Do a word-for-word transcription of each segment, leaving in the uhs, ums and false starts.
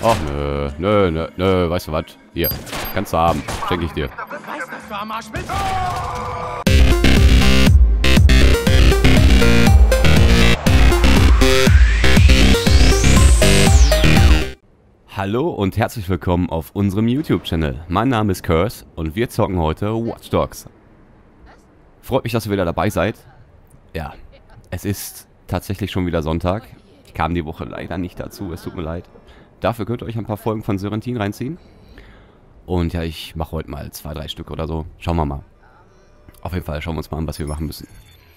Ach, nö, nö, nö, nö, weißt du was? Hier, kannst du haben. Schenke ich dir. Weißt du, dass du am Arsch bist? Hallo und herzlich willkommen auf unserem YouTube-Channel. Mein Name ist Curse und wir zocken heute Watch Dogs. Freut mich, dass ihr wieder dabei seid. Ja, es ist tatsächlich schon wieder Sonntag. Ich kam die Woche leider nicht dazu, es tut mir leid. Dafür könnt ihr euch ein paar Folgen von Serentin reinziehen. Und ja, ich mache heute mal zwei, drei Stück oder so. Schauen wir mal. Auf jeden Fall schauen wir uns mal an, was wir machen müssen.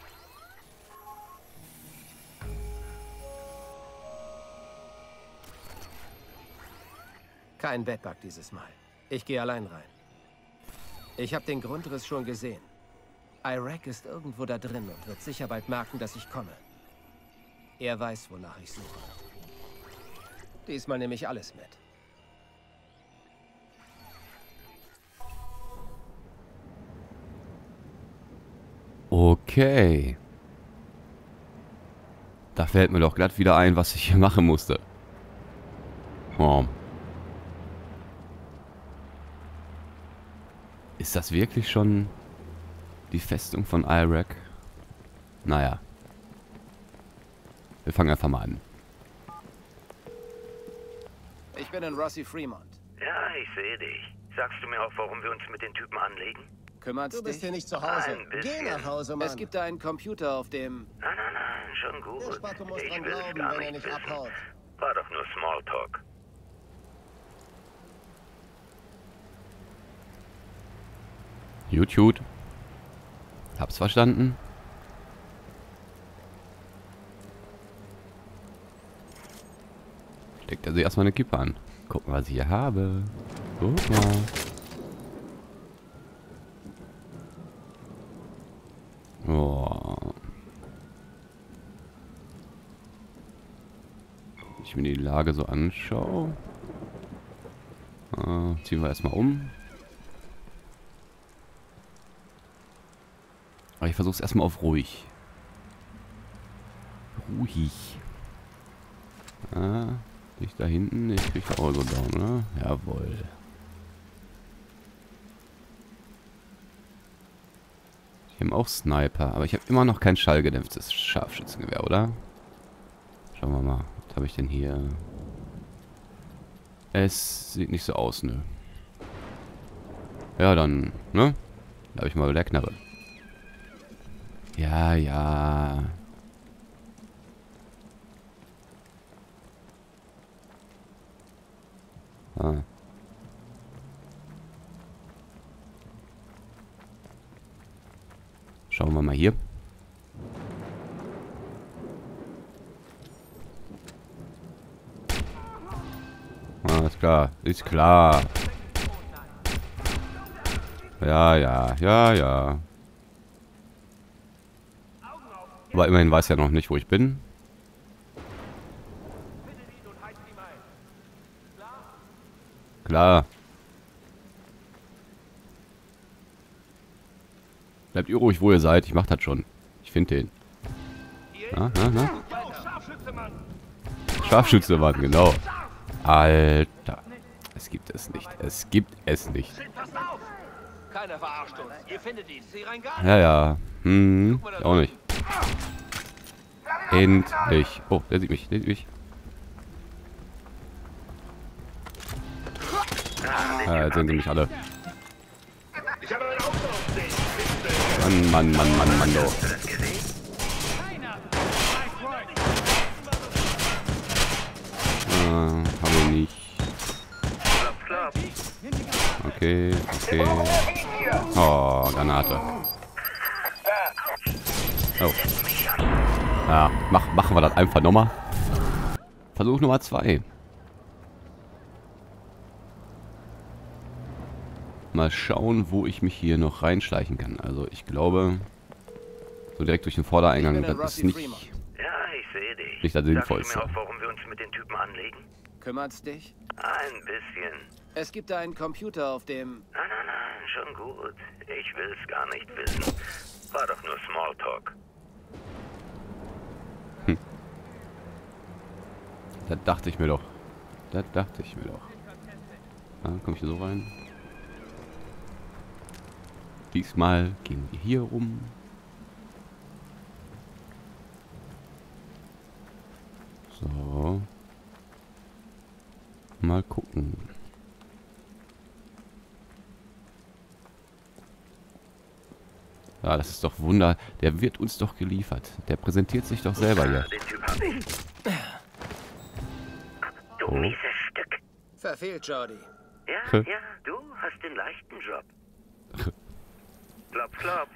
Kein Bedbug dieses Mal. Ich gehe allein rein. Ich habe den Grundriss schon gesehen. Iraq ist irgendwo da drin und wird sicher bald merken, dass ich komme. Er weiß, wonach ich suche. Diesmal nehme ich alles mit. Okay. Da fällt mir doch glatt wieder ein, was ich hier machen musste. Oh. Ist das wirklich schon die Festung von Iraq? Naja. Wir fangen einfach mal an. Ich bin in Rossi Fremont. Ja, ich sehe dich. Sagst du mir auch, warum wir uns mit den Typen anlegen? Kümmert's Du bist dich? hier nicht zu Hause. Ein bisschen. Geh nach Hause, Mann. Es gibt da einen Computer, auf dem... Nein, nein, nein, schon gut. Der Spacko muss ich dran will es glauben, gar wenn er nicht nicht wissen. abhaut. War doch nur Smalltalk. YouTube. Hab's verstanden. Steckt er sich erstmal eine Kippe an. Gucken, was ich hier habe. Guck mal. Oh. Wenn ich mir die Lage so anschaue. Äh, ziehen wir erstmal um. Aber ich versuche es erstmal auf ruhig. Ruhig. Ah, nicht da hinten. Ich krieg auch so down, ne? Jawohl. Ich habe auch Sniper, aber ich habe immer noch kein schallgedämpftes Scharfschützengewehr, oder? Schauen wir mal. Was habe ich denn hier? Es sieht nicht so aus, ne? Ja, dann, ne? Da habe ich mal der Knarre. Ja, ja. Ah. Schauen wir mal hier. Alles klar, ist klar. Ja, ja, ja, ja. Aber immerhin weiß er noch nicht, wo ich bin. Klar. Bleibt ihr ruhig, wo ihr seid. Ich mach das schon. Ich finde den. Na, na, na. Scharfschützenmann, genau. Alter. Es gibt es nicht. Es gibt es nicht. Keiner verarscht uns. Ihr findet ihn. Sie rein gar Ja, ja. Hm, auch nicht. Endlich. Oh, der sieht mich. Der sieht mich. Ja, jetzt sehen sie mich alle. Mann, Mann, Mann, Mann, Mann, doch. Ah, hab ich nicht. Okay, okay. Oh, Granate. Oh. Ja, mach, machen wir das einfach nochmal. Versuch Nummer zwei. Mal schauen, wo ich mich hier noch reinschleichen kann. Also ich glaube, so direkt durch den Vordereingang, das ist nicht, Ja, ich sehe dich. nicht das Sagst du Sinnvollste. mir auch, warum wir uns mit den Typen anlegen? Kümmert's dich? Ein bisschen. Es gibt da einen Computer, auf dem... Nein, nein, nein, schon gut. Ich will es gar nicht wissen. War doch nur Smalltalk. Das dachte ich mir doch. das dachte ich mir doch. Ja, komm ich hier so rein? Diesmal gehen wir hier rum. So. Mal gucken. Ja, das ist doch Wunder. Der wird uns doch geliefert. Der präsentiert sich doch selber hier. Den Typ hab ich. Du Oh. mieses Stück. Verfehlt, Jordi. Ja, ja, du hast den leichten Job. Klopf, klopf.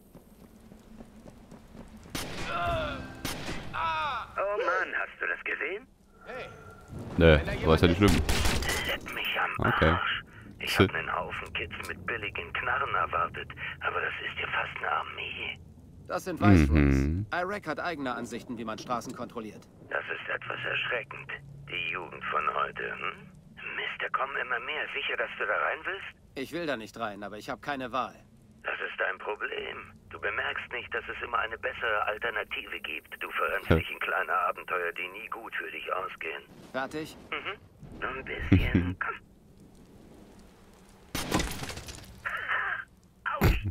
Oh Mann, hast du das gesehen? Ne, aber ist ja nicht schlimm. Leck mich am Okay. Arsch. Ich hab einen Haufen Kids mit billigen Knarren erwartet, aber das ist ja fast eine Armee. Das sind Weißwurz. Mhm. Iraq hat eigene Ansichten, wie man Straßen kontrolliert. Das ist etwas erschreckend. Die Jugend von heute, hm? Mist, da kommen immer mehr. Sicher, dass du da rein willst? Ich will da nicht rein, aber ich habe keine Wahl. Das ist dein Problem. Du bemerkst nicht, dass es immer eine bessere Alternative gibt. Du verrennst dich in kleine Abenteuer, die nie gut für dich ausgehen. Fertig? Mhm. Nur ein bisschen. Komm. Autsch.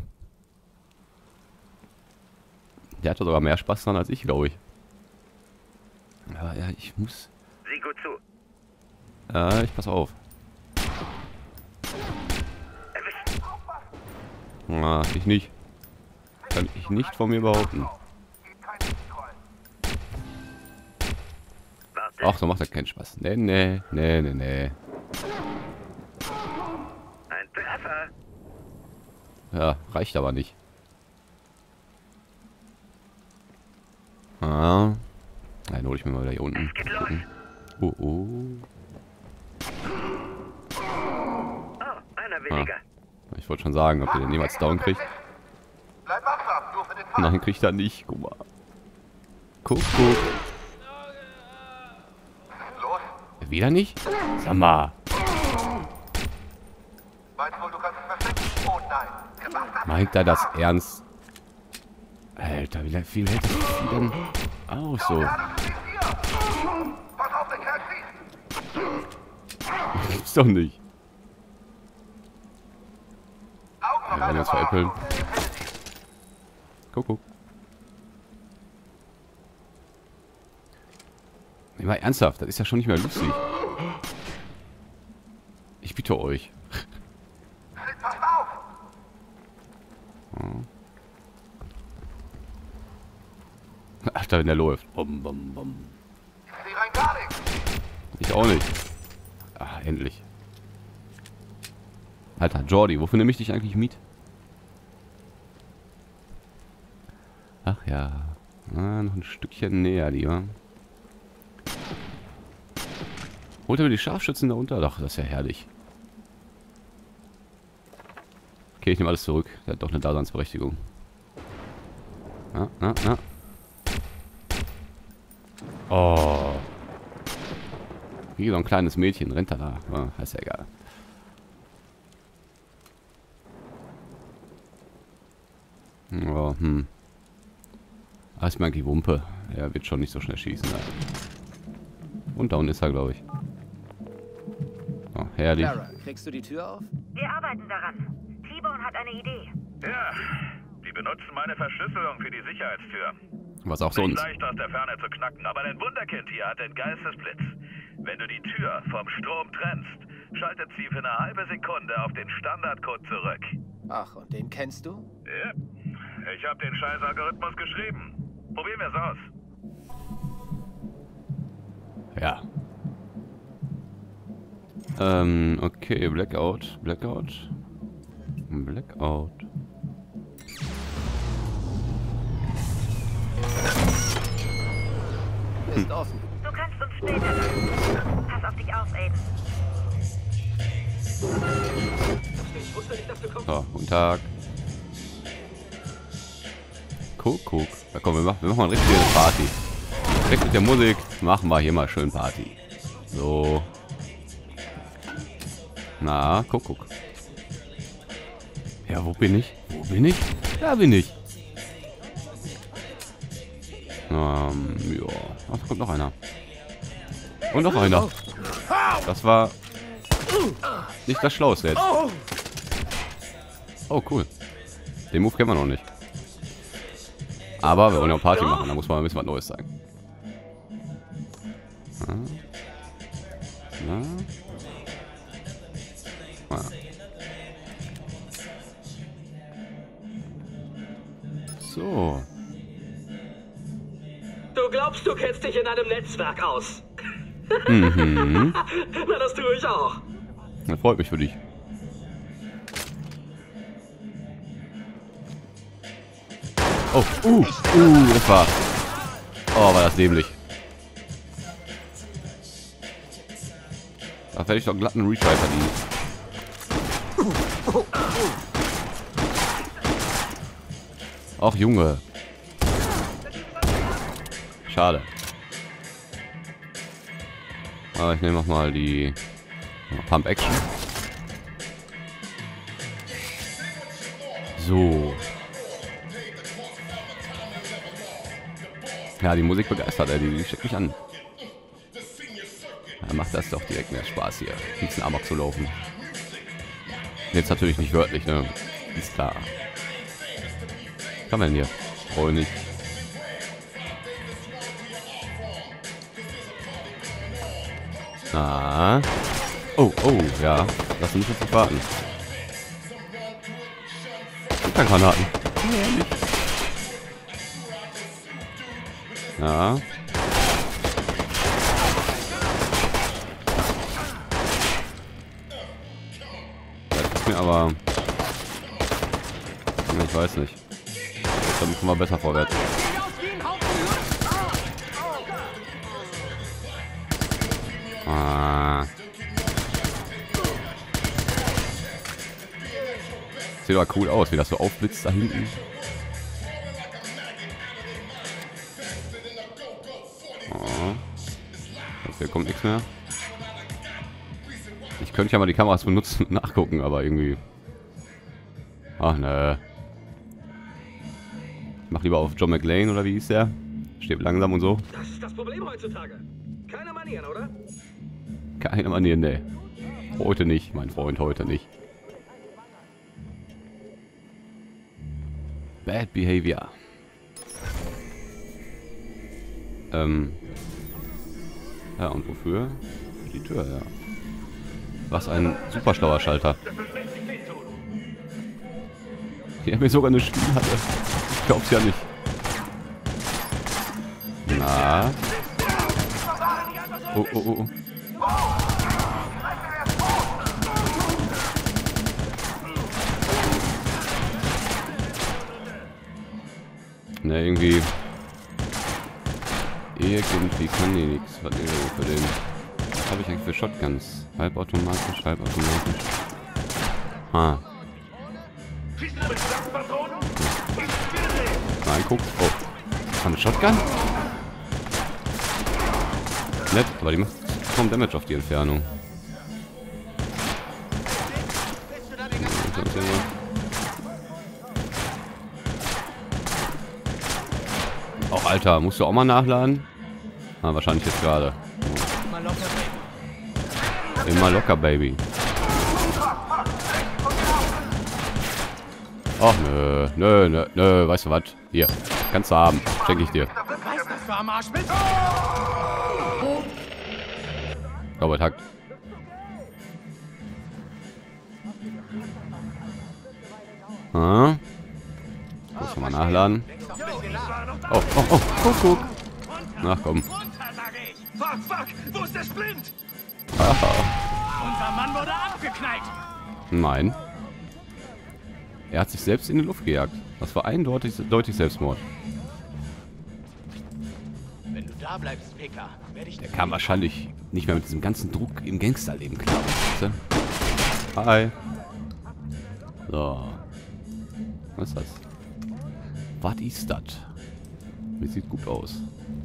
Der hatte sogar mehr Spaß dran als ich, glaube ich. Aber ja, ich muss... Sieh gut zu. Ja, ich pass auf. Erwischt. Na, ich nicht. Kann ich nicht von mir behaupten. Warte. Ach, so macht er keinen Spaß. Nee, nee, nee, nee, nee. Ein Treffer. Ja, reicht aber nicht. Ah. Dann hole ich mir mal wieder hier unten. Geht los. Oh, oh. Oh, einer weniger. Ich wollte schon sagen, ob der den jemals down kriegt. Bleib wachsam, nur für den Fall. Nein, kriegt er nicht. Guck mal. Guck, guck. Los, Wieder nicht? Sag mal. meinst wohl, du kannst dich verstecken? Oh nein, gemacht hast Meint er das ernst? Alter, wie viel hält das Vieh denn aus so? Ja, du siehst hier. Pass auf, der Kerl schießt. Gibt's doch nicht. Augen noch Wir werden jetzt veräppeln. Guck, guck. Nee, mal ernsthaft, das ist ja schon nicht mehr lustig. Ich bitte euch. Passt auf. Alter, wenn der läuft. Bom, bom, bom. Ich sehe rein gar nichts. Ich auch nicht. Ah, endlich. Alter, Jordi, wofür nehme ich dich eigentlich mit? Ach ja. Ah, noch ein Stückchen näher, lieber. Holt er mir die Scharfschützen da unter? Doch, das ist ja herrlich. Okay, ich nehme alles zurück. Der hat doch eine Daseinsberechtigung. Na, na, na. Oh. Wie so ein kleines Mädchen rennt er da. Oh, ist ja egal. Oh, hm. Alles mal die Wumpe. Er wird schon nicht so schnell schießen. Ja. Und da unten ist er, glaube ich. Oh, herrlich. Lara, kriegst du die Tür auf? Wir arbeiten daran. T-Bone hat eine Idee. Ja, die benutzen meine Verschlüsselung für die Sicherheitstür. Was auch Nicht sonst. leicht aus der Ferne zu knacken, aber dein Wunderkind hier hat den Geistesblitz. Wenn du die Tür vom Strom trennst, schaltet sie für eine halbe Sekunde auf den Standardcode zurück. Ach, und den kennst du? Ja, ich habe den scheiß Algorithmus geschrieben. Probieren wir es aus. Ja. Ähm, okay, Blackout, Blackout. Blackout. Ist offen. Du kannst uns später lassen. Pass auf dich auf, Aiden. So, guten Tag. Guck, guck. Ja, komm, wir machen, wir machen mal eine richtige Party. Direkt mit der Musik machen wir hier mal schön Party. So. Na, guck, guck. Ja, wo bin ich? Wo bin ich? Da bin ich. Ähm, ja. Ach, da kommt noch einer. Und noch einer. Das war nicht das Schlauste jetzt. Oh, cool. Den Move kennen wir noch nicht. Aber wir wollen ja Party machen, da muss man ein bisschen was Neues zeigen. Ja. Ja. Ja. So. Du glaubst, du kennst dich in einem Netzwerk aus. Mhm. Na, das tue ich auch. Das freut mich für dich. Oh, uh, uh, das war... Oh, war das dämlich. Da werde ich doch glatt einen Retry verdienen. Ach, Junge. Schade. Aber ich nehme noch mal die Pump Action. So. Ja, die Musik begeistert, ey. Die, die steckt mich an. Ja, macht das doch direkt mehr Spaß hier. Ein bisschen Amok zu laufen. Jetzt natürlich nicht wörtlich, ne? Ist klar. Was kann man denn hier? Oh, nicht. Ah. Oh, oh, ja. Lass uns jetzt nicht warten. Keine Granaten. Ja. Das ist mir aber... Ich weiß nicht. Dann kommen wir besser vorwärts. Ah. Sieht aber cool aus, wie das so aufblitzt da hinten. Oh. Hier kommt nichts mehr. Ich könnte ja mal die Kameras benutzen und nachgucken, aber irgendwie... Ach ne. Ich mach lieber auf John McClane oder wie hieß der? Steht langsam und so. Das ist das Problem heutzutage. Keine Manieren, oder? Keine Manieren, ne. Heute nicht, mein Freund, heute nicht. Bad Behavior. Ähm. Ja, und wofür? Die Tür, ja. Was ein super schlauer Schalter. Hier haben wir sogar eine Spielhalle. Ich glaub's ja nicht. Na. Oh, oh, oh. Ne, irgendwie. Irgendwie kann die nichts. Was für den. Was habe ich eigentlich für Shotguns? Halbautomatisch, halbautomatisch. Ah. Nein, guck. Oh. Eine Shotgun? Nett, aber die macht kaum Damage auf die Entfernung. Auch Alter, musst du auch mal nachladen? Ah, wahrscheinlich jetzt gerade. Immer locker, Baby. Ach nö, nö, nö, nö, weißt du was? Hier, kannst du haben. Schenke ich dir. Robert hackt. Ah. Muss mal nachladen. Oh, oh, oh, guck, guck. Ach komm. Fuck, fuck, wo ist der Splint? Aha. Unser Mann wurde abgeknallt. Nein. Er hat sich selbst in die Luft gejagt. Das war eindeutig deutlich Selbstmord. Wenn du da bleibst, Picker, werde ich... Er kam wahrscheinlich nicht mehr mit diesem ganzen Druck im Gangsterleben klar. Weißt du? Hi. So. Was ist das? Was ist das? Das sieht gut aus.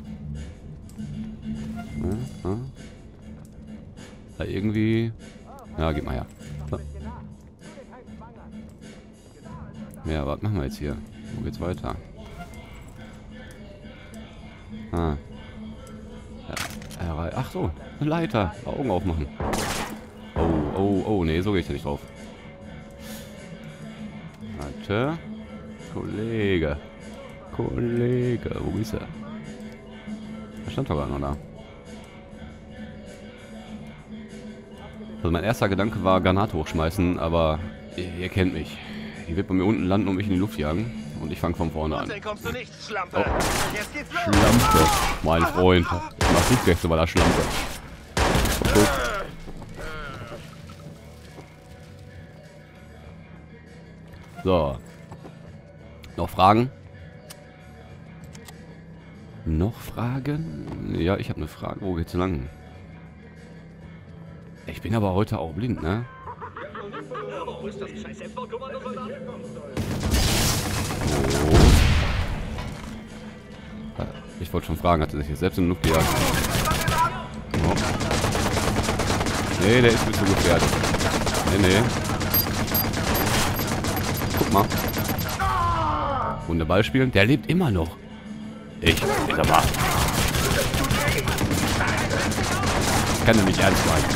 Ja, ja. Da irgendwie... Ja, gib mal her. So. Ja, was machen wir jetzt hier? Wo geht's weiter? Ah. Ja, ach so, eine Leiter. Augen aufmachen. Oh, oh, oh, nee, so gehe ich da nicht drauf. Warte. Kollege. Kollege, wo ist er? Da stand doch gar noch da. Also mein erster Gedanke war Granate hochschmeißen, aber ihr, ihr kennt mich. Die wird bei mir unten landen und mich in die Luft jagen. Und ich fange von vorne an. Kommst du nicht, Schlampe. Oh. Jetzt geht's los. Schlampe, mein Freund. Ich mach Fluggäste bei der Schlampe. Okay. So. Noch Fragen? Noch Fragen? Ja, ich habe eine Frage. Wo geht's lang? Ich bin aber heute auch blind, ne? Oh, ist das ein scheiß F-Kommando, Soldat? Oh. Ich wollte schon fragen, hat er sich jetzt selbst in die Luft gejagt? Oh. Nee, der ist mir zu gefährdet. Nee, nee. Guck mal. Runde Ball spielen. Der lebt immer noch. Ich, ich sag mal. Kann er nicht ernst meinen.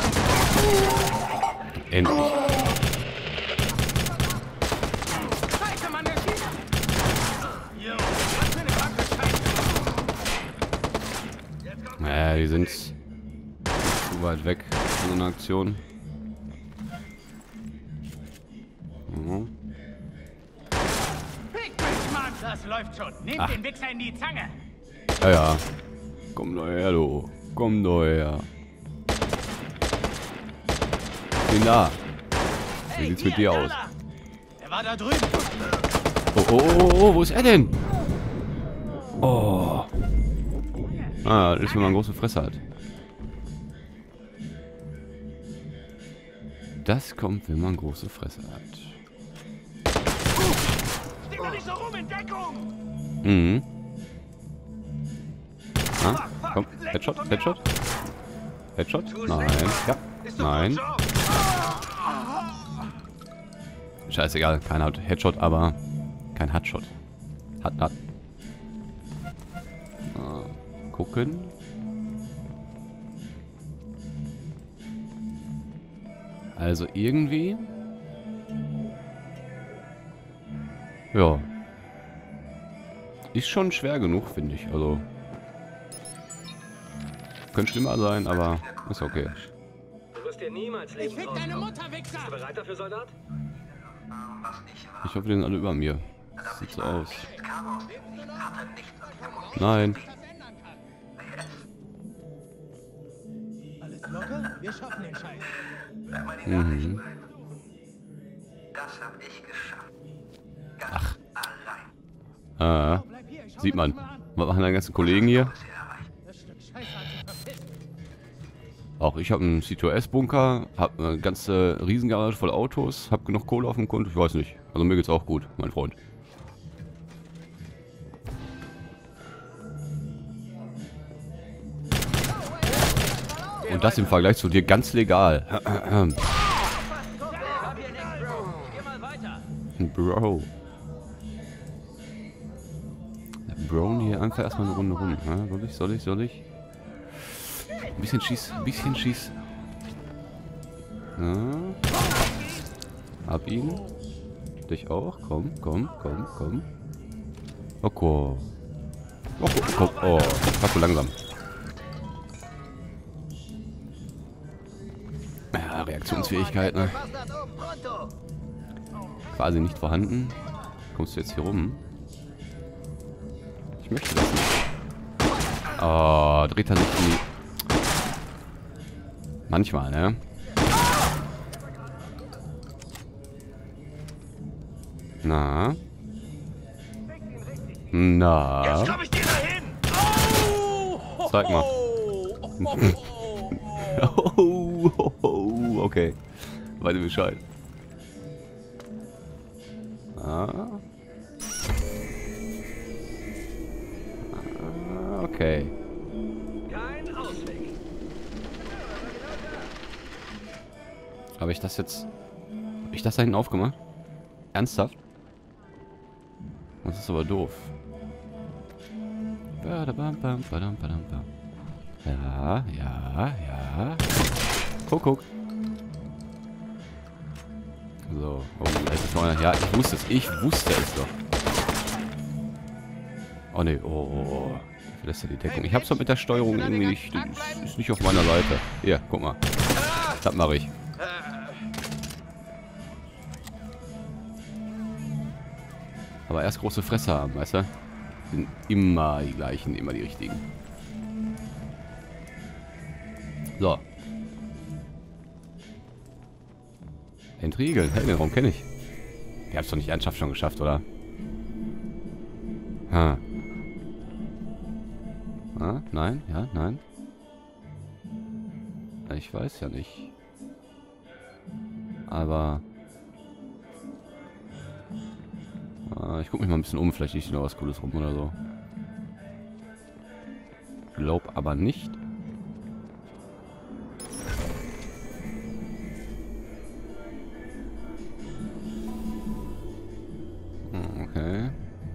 Endlich. Naja, die sind zu weit weg von so einer Aktion. Mhm. Das läuft schon. Nehmt Ach. den Wichser in die Zange. Ja, ja. Komm doch her, du. Komm doch her. Ich bin da. Wie sieht's mit dir aus? Er war da drüben. Oh, oh, oh, oh, wo ist er denn? Oh. Ah, das ist, wenn man eine große Fresse hat. Das kommt, wenn man große Fresse hat. Steht da nicht so rum in Deckung. Mhm. Ah, komm, Headshot, Headshot. Headshot? Nein. Ja. Nein. Scheißegal, kein Headshot, aber kein Hutshot. Hat, hat. Ah, gucken. Also irgendwie. Ja. Ist schon schwer genug, finde ich. Also. Könnte schlimmer sein, aber ist okay. Du wirst dir niemals leben Fick deine Mutter, Wichser. Bist du bereit dafür, Soldat? Ich hoffe, die sind alle über mir. Sieht so aus. Nein. Alles locker? Wir schaffen den Scheiß. Mhm. Das hab ich geschafft. Ach. Ah, sieht man. Was machen deine ganzen Kollegen hier? Das Stück Scheiße hat sich verpisst. Auch ich habe einen C zwei S-Bunker, habe eine ganze Riesengarage voll Autos, habe genug Kohle auf dem Konto, ich weiß nicht. Also mir geht's auch gut, mein Freund. Und das im Vergleich zu dir ganz legal. Bro. Bro, hier einfach erstmal eine Runde rum. Ja, soll ich, soll ich, soll ich? Ein bisschen schieß, ein bisschen schieß. Ja. Hab ihn. Dich auch. Komm, komm, komm, komm. Okay. Oh, komm. Oh, war zu langsam. Ja, Reaktionsfähigkeit, ne? Quasi nicht vorhanden. Kommst du jetzt hier rum? Ich möchte das nicht. Oh, dreht er sich in die... Manchmal, ne? Na? Na? Jetzt komm ich dir dahin. Oh, Zeig mal. Oh, oh, oh, okay. Weiß ich Bescheid. Ah. Ah, okay. Kein Ausweg. Habe ich das jetzt... Habe ich das da hinten aufgemacht? Ernsthaft? Das ist aber doof. Badabam, badam, badam, badam. Ja, ja, ja. Guck, guck. So, oh, da ist noch einer. Ja, ich wusste es. Ich wusste es doch. Oh ne, oh, oh, oh. Verlässt er die Deckung. Ich hab's doch mit der Steuerung irgendwie nicht. Ist, ist nicht auf meiner Seite. Hier, guck mal. Das mache ich. Aber erst große Fresse haben, weißt du? Sind immer die gleichen, immer die richtigen. So. Entriegeln. Hey, den Raum kenne ich. Ihr habt es doch nicht ernsthaft schon geschafft, oder? Ha. Ah, nein, ja, nein. Ich weiß ja nicht. Aber... Ah, ich gucke mich mal ein bisschen um. Vielleicht liegt noch was Cooles rum oder so. Glaub aber nicht. Okay.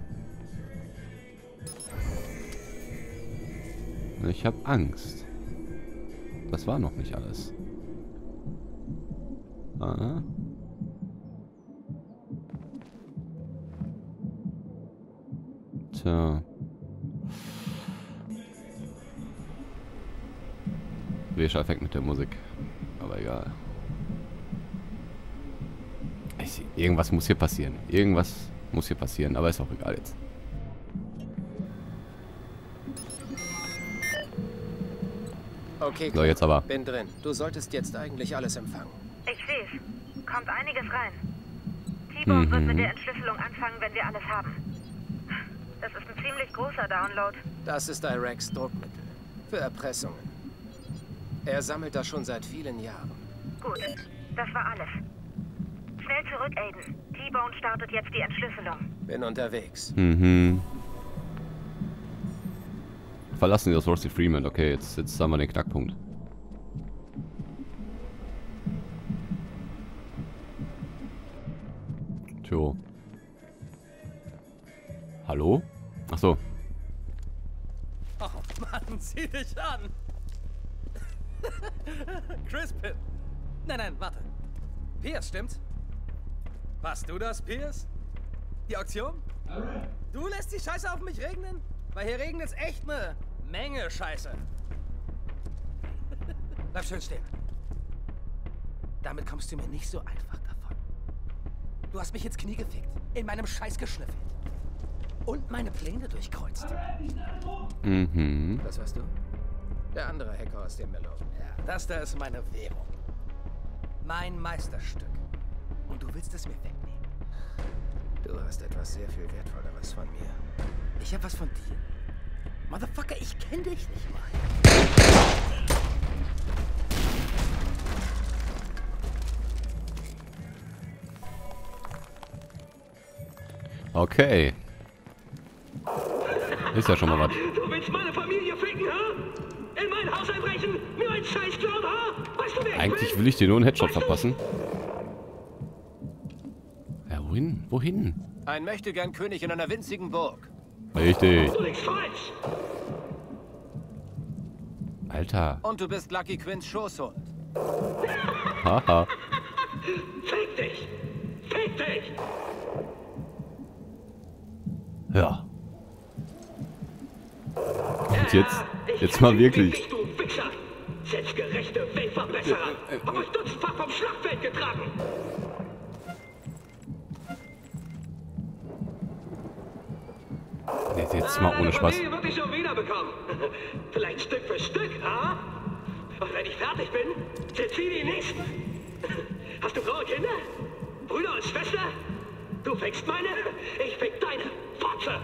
Ich habe Angst. Das war noch nicht alles. Ah. Tja. Welcher Effekt mit der Musik. Aber egal. Ich, irgendwas muss hier passieren. Irgendwas muss hier passieren. Aber ist auch egal jetzt. Okay, so, jetzt aber. Bin drin. Du solltest jetzt eigentlich alles empfangen. Ich seh's. Kommt einiges rein. T-Bone Mhm. wird mit der Entschlüsselung anfangen, wenn wir alles haben. Das ist ein ziemlich großer Download. Das ist Iraqs Druckmittel. Für Erpressungen. Er sammelt das schon seit vielen Jahren. Gut, das war alles. Schnell zurück, Aiden. T-Bone startet jetzt die Entschlüsselung. Bin unterwegs. Mhm. Verlassen Sie das Rusty Freeman. Okay, jetzt, jetzt haben wir den Knackpunkt. Tjo. Hallo? Ach so. Oh Mann, zieh dich an! Crispin! Nein, nein, warte. Pierce, stimmt's? Warst du das, Pierce? Die Auktion? Du lässt die Scheiße auf mich regnen? Weil hier regnet's echt eine Menge Scheiße. Bleib schön stehen. Damit kommst du mir nicht so einfach davon. Du hast mich ins Knie gefickt, in meinem Scheiß geschnüffelt. Und meine Pläne durchkreuzt. Mhm. Das warst du? Der andere Hacker aus dem Melon. Ja, das da ist meine Währung. Mein Meisterstück. Und du willst es mir wegnehmen. Du hast etwas sehr viel Wertvolleres von mir. Ich hab was von dir? Motherfucker, ich kenn dich nicht mal. Okay. Ist ja schon mal was. Du willst meine Familie ficken, ha? In mein Haus einbrechen? Mir ein Scheiß klauen, ha? Weißt du, wer ich Eigentlich bin? will ich dir nur einen Headshot verpassen. Ja, wohin? Wohin? Ein Möchtegern-König in einer winzigen Burg. Richtig. Du liegst falsch. Alter. Und du bist Lucky Quinns Schoßhund. Haha. Fick dich. Fick dich. Ja. Und jetzt? Jetzt mal wirklich. Dich, du Wichser. Selbstgerechte Weltverbesserer. Hab euch dutzendfach vom Schlachtfeld getragen. Jetzt, jetzt mal ohne Spaß. Die würde ich schon wieder bekommen. Vielleicht Stück für Stück, ha? Und wenn ich fertig bin, sind sie die Nächsten. Hast du Frau und Kinder? Brüder und Schwester? Du fickst meine, ich fick deine. Fotze!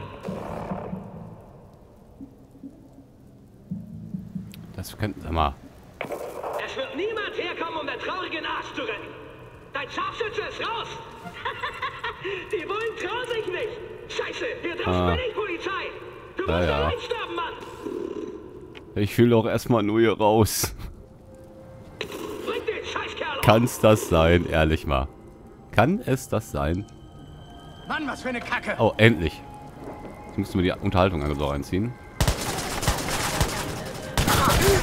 Das könnte... Sag mal. Es wird niemand herkommen, um den traurigen Arsch zu retten. Dein Scharfschütze ist raus. Die Bullen trauen sich nicht. Scheiße, hier draußen Ah. bin ich Polizei. Du Ja, musst ja. allein sterben, Mann. Ich will doch erstmal nur hier raus. Bring den Scheißkerl um. Kann's das sein? Ehrlich mal. Kann es das sein? Mann, was für eine Kacke. Oh, endlich. Jetzt musst du mir die Unterhaltung also reinziehen.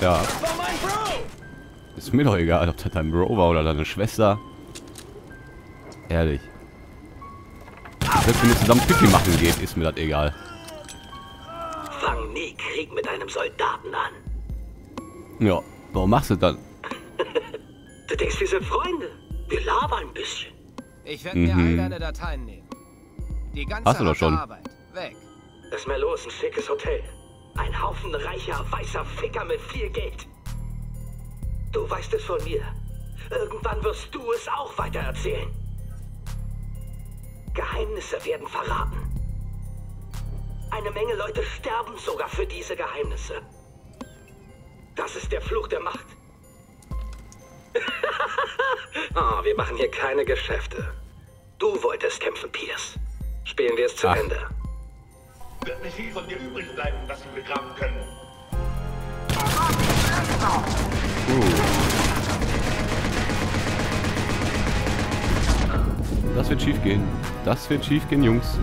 Ja. Das war mein Bro! Ist mir doch egal, ob das dein Bro war oder deine Schwester. Ehrlich. Selbst wenn ihr zusammen Pipi machen geht, ist mir das egal. Fang nie Krieg mit einem Soldaten an. Ja, warum machst du das dann? Du denkst, wir sind Freunde. Wir labern ein bisschen. Ich werde mir Mhm. all deine Dateien nehmen. Die ganze Hast du doch harte schon. Arbeit. Weg. Lass mal los, ein schickes Hotel. Ein Haufen reicher, weißer Ficker mit viel Geld. Du weißt es von mir. Irgendwann wirst du es auch weitererzählen. Geheimnisse werden verraten. Eine Menge Leute sterben sogar für diese Geheimnisse. Das ist der Fluch der Macht. Oh, wir machen hier keine Geschäfte. Du wolltest kämpfen, Pierce. Spielen wir es zu Ach. Ende. Wird nicht viel von dir übrig bleiben, was wir begraben können. Das wird schief gehen. Das wird schief gehen, Jungs.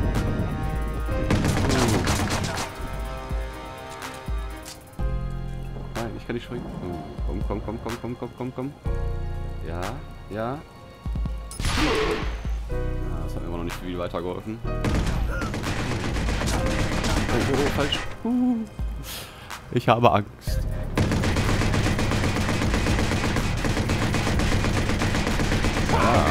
Nein, ich kann nicht springen. Komm, komm, komm, komm, komm, komm, komm, komm. Ja, ja. Ah, das hat mir immer noch nicht viel weitergeholfen. Oh, oh, oh, falsch. Uh, ich habe Angst. Ja.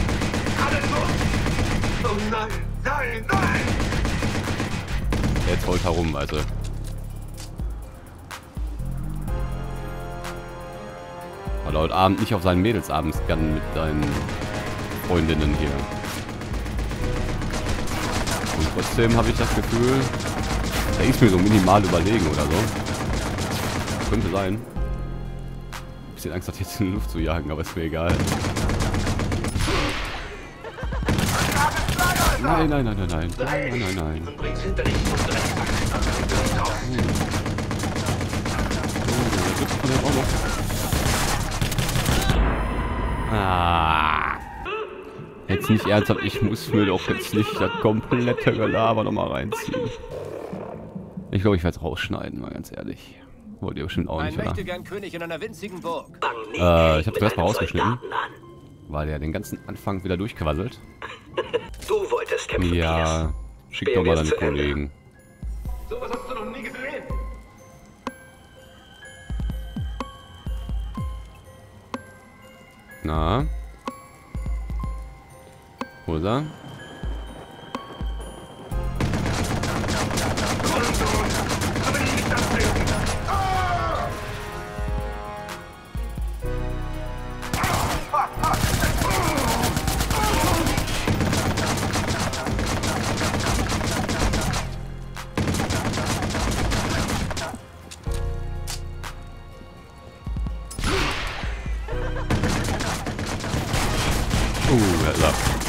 Oh nein, nein, nein! Jetzt holt herum, weißt du. Weil er heute Abend nicht auf seinen Mädelsabend kann mit seinen Freundinnen hier. Und trotzdem habe ich das Gefühl, er ist mir so minimal überlegen oder so. Könnte sein. Bisschen Angst hat, jetzt in die Luft zu jagen, aber ist mir egal. Nein, nein, nein, nein, nein. Nein, nein, nein. Und bring's hinter dich zum Dreck. Oh, gibt's von dem auch noch. Ah. Jetzt nicht ernsthaft, ich muss mir doch jetzt nicht das komplette Gelaber nochmal reinziehen. Ich glaube, ich werde es rausschneiden, mal ganz ehrlich. Wollt ihr bestimmt auch Ein nicht, oder? mächtiger König in einer winzigen Burg. Äh, ich habe zuerst mal rausgeschnitten, weil er den ganzen Anfang wieder durchquasselt. Du wolltest kämpfen, Ja, Pierce. schick doch mal deine Kollegen. Sowas hast du noch nie gesehen. Na? Wo ist er? Uh, da ist er.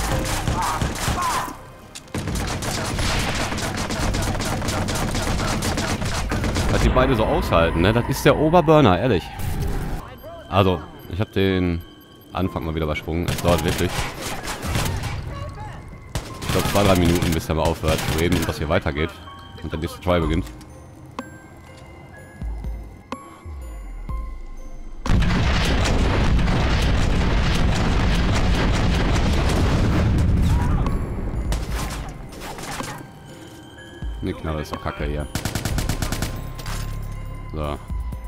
Was die beide so aushalten, ne? Das ist der Oberburner, ehrlich. Also, ich habe den Anfang mal wieder übersprungen. Es dauert wirklich. Ich glaube zwei, drei Minuten, bis er mal aufhört zu reden und dass hier weitergeht. Und der nächste Try beginnt. Ne, Knarre ist doch kacke hier. So. Oh.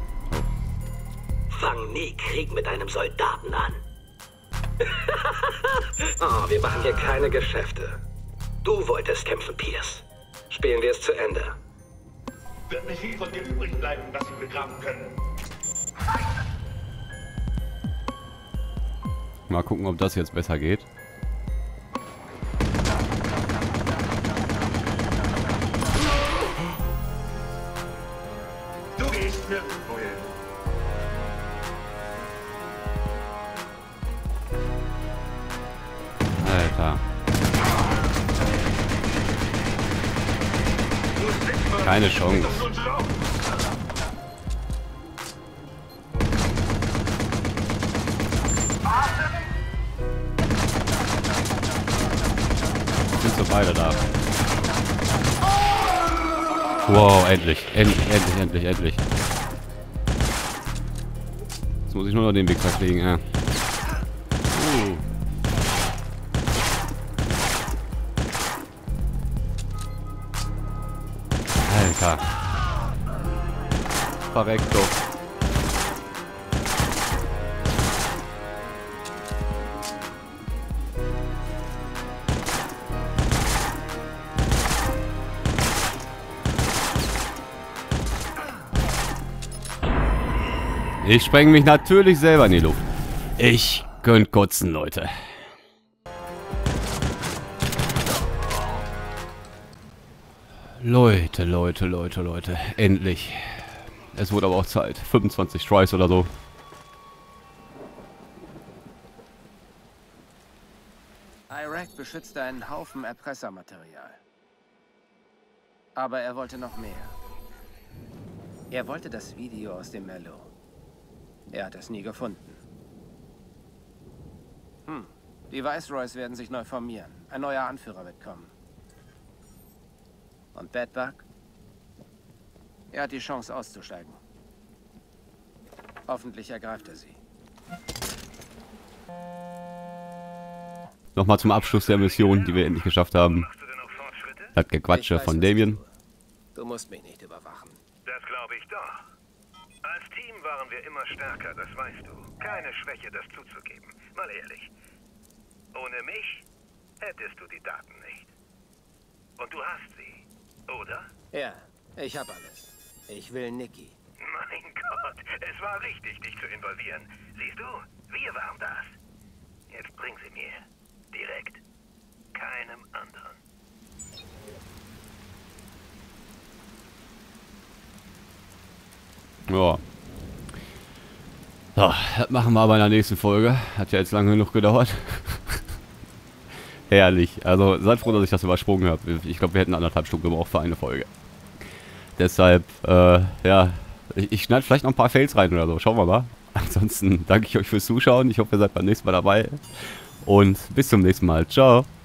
Fang nie Krieg mit einem Soldaten an. Oh, wir machen hier keine Geschäfte. Du wolltest kämpfen, Pierce. Spielen wir es zu Ende. Wird nicht viel von dir übrig bleiben, was wir begraben können. Mal gucken, ob das jetzt besser geht. Du gehst nirgendwo hin. Alter. Keine Chance. Sind so beide da. Wow, endlich. Endlich, endlich, endlich, endlich. muss ich nur noch den Weg verlegen, ja. Uh. Alter. Verreckt doch. Ich spreng mich natürlich selber in die Luft. Ich könnt kotzen, Leute. Leute, Leute, Leute, Leute. Endlich. Es wurde aber auch Zeit. fünfundzwanzig Tries oder so. Iraq beschützte einen Haufen Erpressermaterial. Aber er wollte noch mehr. Er wollte das Video aus dem Mello. Er hat es nie gefunden. Hm. Die Viceroys werden sich neu formieren. Ein neuer Anführer wird kommen. Und Bedbug? Er hat die Chance auszusteigen. Hoffentlich ergreift er sie. Nochmal zum Abschluss der Mission, die wir endlich geschafft haben. Machst du denn auch Fortschritte? Das Gequatsche Ich weiß, von was ich Damien. tue. Du musst mich nicht überwachen. Das glaube ich doch. Als Team waren wir immer stärker, das weißt du. Keine Schwäche, das zuzugeben. Mal ehrlich. Ohne mich hättest du die Daten nicht. Und du hast sie, oder? Ja, ich hab alles. Ich will Nikki. Mein Gott, es war richtig, dich zu involvieren. Siehst du, wir waren das. Jetzt bring sie mir. Direkt. Keinem anderen. Ja. So, das machen wir aber in der nächsten Folge. Hat ja jetzt lange genug gedauert. Herrlich. Also seid froh, dass ich das übersprungen habe. Ich glaube, wir hätten anderthalb Stunden gebraucht für eine Folge. Deshalb, äh, ja, ich, ich schneide vielleicht noch ein paar Fails rein oder so. Schauen wir mal. Ansonsten danke ich euch fürs Zuschauen. Ich hoffe, ihr seid beim nächsten Mal dabei. Und bis zum nächsten Mal. Ciao.